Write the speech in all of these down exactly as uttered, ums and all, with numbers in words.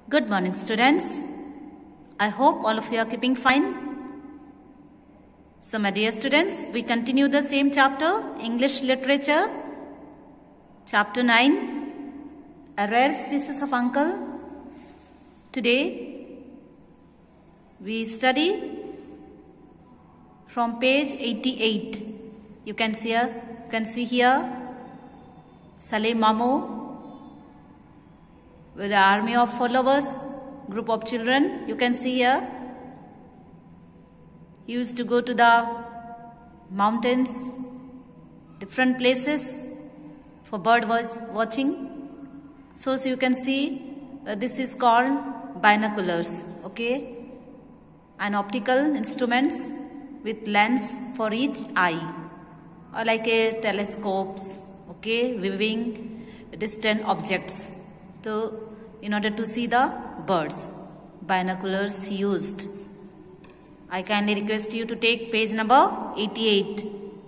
Good morning, students. I hope all of you are keeping fine. So, my dear students, we continue the same chapter, English Literature, Chapter nine, A Rare Species of Uncle. Today, we study from page eighty-eight. You can see here, you can see here, Salim Mamu with an army of followers, group of children. You can see here, he used to go to the mountains, different places for bird watching. So, so you can see uh, this is called binoculars, okay, and optical instruments with lens for each eye, or like a telescopes, okay, viewing distant objects. So, in order to see the birds, binoculars he used. I kindly request you to take page number eighty-eight.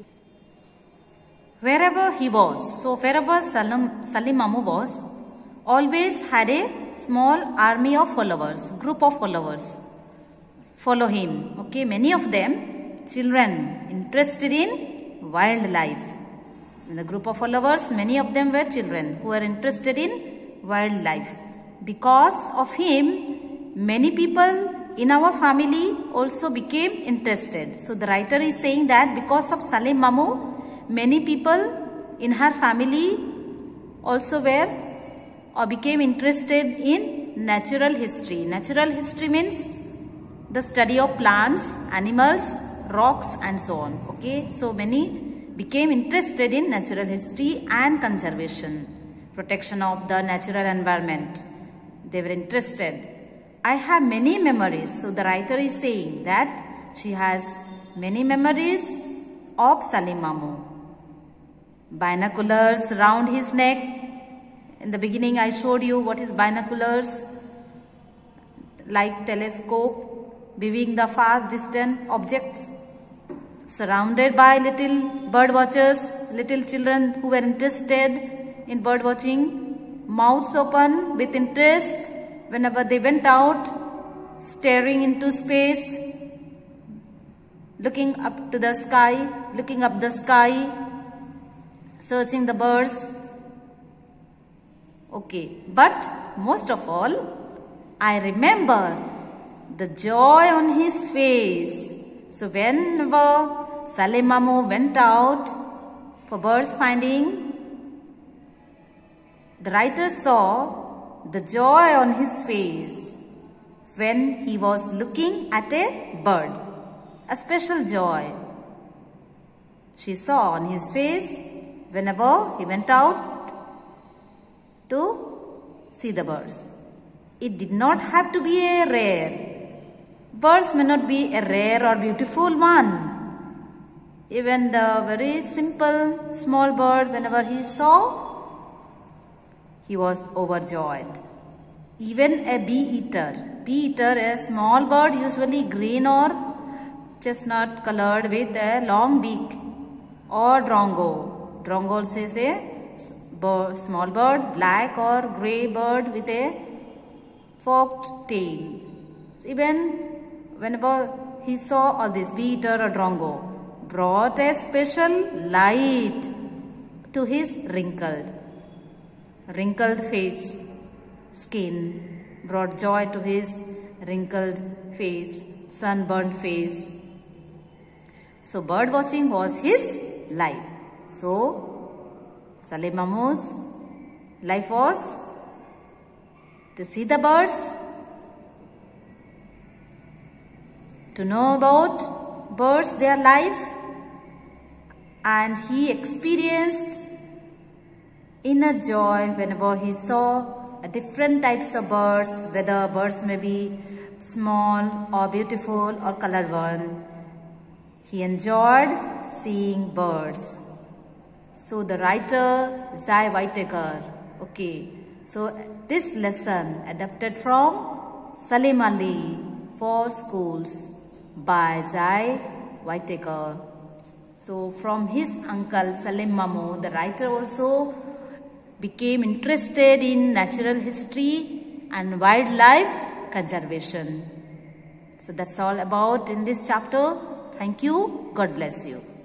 Wherever he was, so wherever Salim, Salim Mamu was, always had a small army of followers, group of followers follow him. Okay, many of them children interested in wildlife. In the group of followers, many of them were children who were interested in wildlife. Because of him, many people in our family also became interested. So the writer is saying that because of Salim Mamu, many people in her family also were or became interested in natural history. Natural history means the study of plants, animals, rocks and so on. Okay, so many became interested in natural history and conservation, protection of the natural environment. They were interested. I have many memories. So the writer is saying that she has many memories of Salim Mamu. Binoculars round his neck. In the beginning I showed you what is binoculars, like telescope, viewing the far distant objects. Surrounded by little bird watchers, little children who were interested in bird watching. Mouths open with interest whenever they went out, staring into space, looking up to the sky, looking up the sky, searching the birds. Okay, but most of all, I remember the joy on his face. So whenever Salim Mamu went out for birds finding, the writer saw the joy on his face when he was looking at a bird, a special joy she saw on his face whenever he went out to see the birds. It did not have to be a rare. Birds may not be a rare or beautiful one. Even the very simple small bird, whenever he saw, he was overjoyed. Even a bee-eater. Bee-eater, a small bird, usually green or chestnut colored with a long beak, or drongo. Drongo also is a bird, small bird, black or grey bird with a forked tail. Even whenever he saw all this bee-eater or drongo, brought a special light to his wrinkled wrinkled face, skin, brought joy to his wrinkled face, sunburned face. So bird watching was his life. So Salim Mamu's life was to see the birds, to know about birds, their life, and he experienced inner joy whenever he saw different types of birds, whether birds may be small or beautiful or colored one. He enjoyed seeing birds. So the writer Zai Whitaker, okay, so this lesson adapted from Salim Ali for Schools by Zai Whitaker. So from his uncle Salim Mamu, the writer also became interested in natural history and wildlife conservation. So that's all about in this chapter. Thank you. God bless you.